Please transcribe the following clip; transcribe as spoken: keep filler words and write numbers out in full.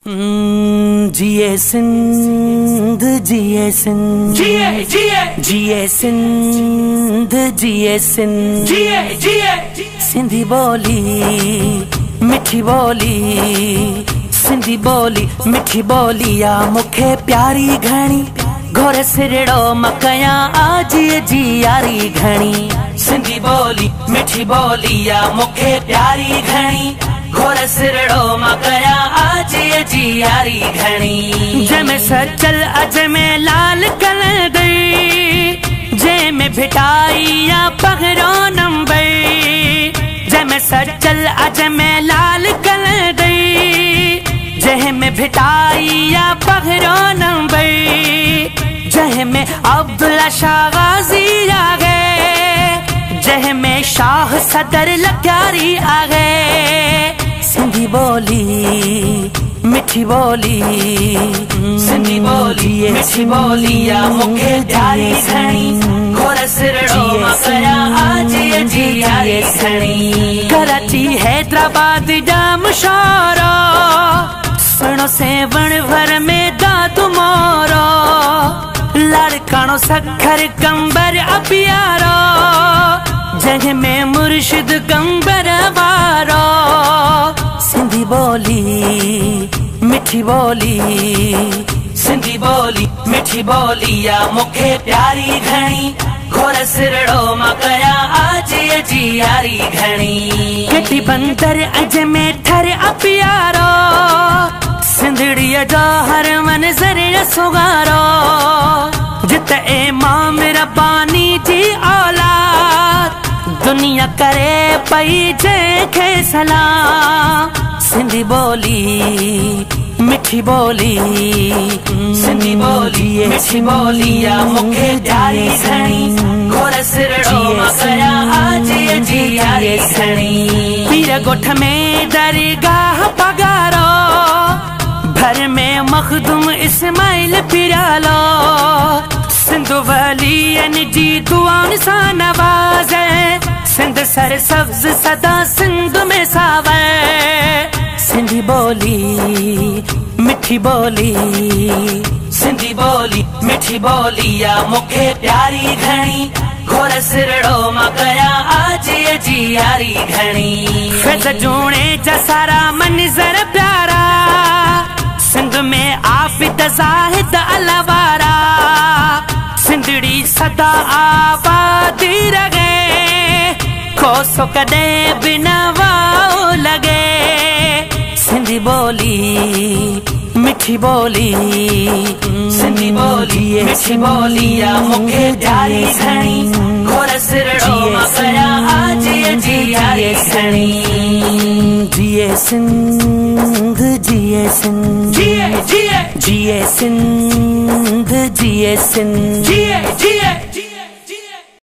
जिए सिंध जिए सिंध जिए जिए जिए सिंध जिए सिंध जिए जिए सिंधी बोली मिठी बोली सिंधी बोली मिठी बोली आ मुखे प्यारी घणी घोर सिरड़ो मकया आज जी यारी घणी सिंधी बोली मिठी बोली आ मुखे प्यारी घणी घोर सिरड़ो मकया आज जी यारी घणी जैमें सचल अज में लाल कल गई जैमें भिटाई या पगरो नंबर जैमें सचल अज में लाल कल गई जह में भिटाई या पगरो नंबर जह में अब्दुल्ला शाह गाजी आ गए जह में शाह सदर लक्यारी आ गए सिंधी बोली मिठी बोली सिंधी बोली मिठी बोली आ मुखे प्यारी घणी घोर सिरड़ो मकया आज जी यारी घणी कराची हैदराबाद जाम शारो सुनो से वण भर में दादू मोरो लड़कानो सखर कंबर अपियारो जग में मुर्शिद कंबर वारो सिंधी बोली मिठी बोली सिंधी बोली मिठी बोली आ मुखे प्यारी घणी घोर सिरड़ो मकया आज जी यारी घणी कटी बंदर अज में ठर अपियारो सिंधड़ीअ जो हर मंज़र सुगारो जित इमाम रब्बानी जी औलाद दुनिया करे पई जंहिंखे सलाम सिंधी बोली मिठी बोली सिंधी बोली मिठी बोली आ मुखे प्यारी घणी घोर सिरड़ो मकया आज जी यारी घणी पीर गोठ में दरगाह पगारो भर में मखदूम इस्माइल पिरालो सिंध वलियन जी दुआन सा नवाज़े सिंध सर सब्ज सदा सिंध में सावे सिंधी बोली मिठी बोली सिंधी बोली मिठी बोली आ मुखे प्यारी घणी घोर सिरड़ो मकया आज जी यारी घणी फैज़ जूणे जा सारा मंज़र प्यारा सिंध में आफिद ज़ाहिद अलवारा सिंधड़ी सदा आबादी रगे कोसो कदे बिना वाओ लगे सिंधी बोली मिठी बोली सिंधी बोली मिठी बोली आ मुखे प्यारी घणी घोर सिरड़ो मकया आज जी यारी घणी जिए सिंध जिए सिंध जिए जिए जिए सिंध जिए सिंध जिए